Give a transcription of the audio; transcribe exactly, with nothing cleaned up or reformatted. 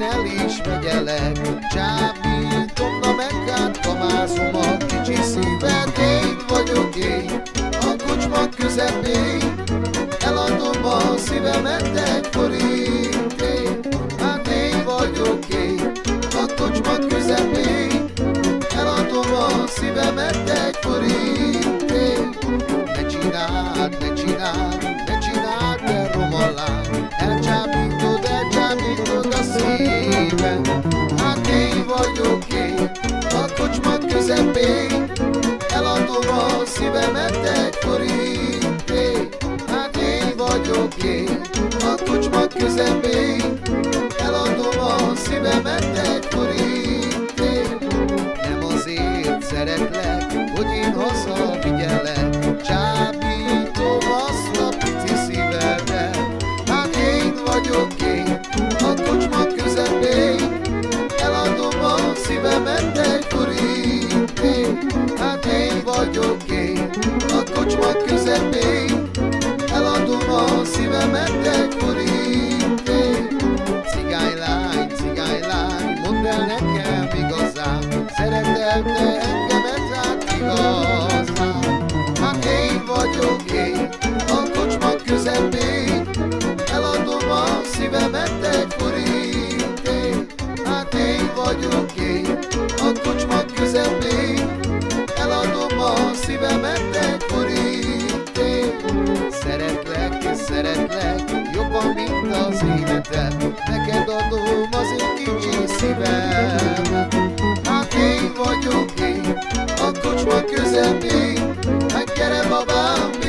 el is megyelek. Csábítom, na meg hát kamázom a kicsi szívet. Én vagyok én, a kocsma közepén, eladom a szívemet egy forintért. Hát én vagyok én, a kocsma közepén, eladom a szívemet egy forintért. Ne csináld, ne csináld, ne csináld, ne romalán, elcsábítod, elcsábítod a szívem. Hát én vagyok én, a kocsma közepén, eladom a szívemet egy forintért. Hát én vagyok én, a kocsma közepén, eladom a szívemet egy forintért. Nem azért szeretlek, hogy én hazavigyelek, csábítom azt a pici szívedet. Hát én vagyok én, a kocsma közepén, eladom a szívemet egy forintért. Hát én vagyok én, a kocsma közepén, eladom a szívemet egy forintért. Cigánylány, cigánylány, mondd el nekem igazán, szeretel te engemet hát igazán? Hát én vagyok én, a kocsma közepén, eladom a szívemet egy forintért. Hát én vagyok én, a kocsma közepén, eladom a szívemet egy forintért. Szeretlek, szeretlek, jobban, mint az életed, neked adom az én kicsi szívemet. Hát én vagyok én, a kocsma közepén, hát gyere babám,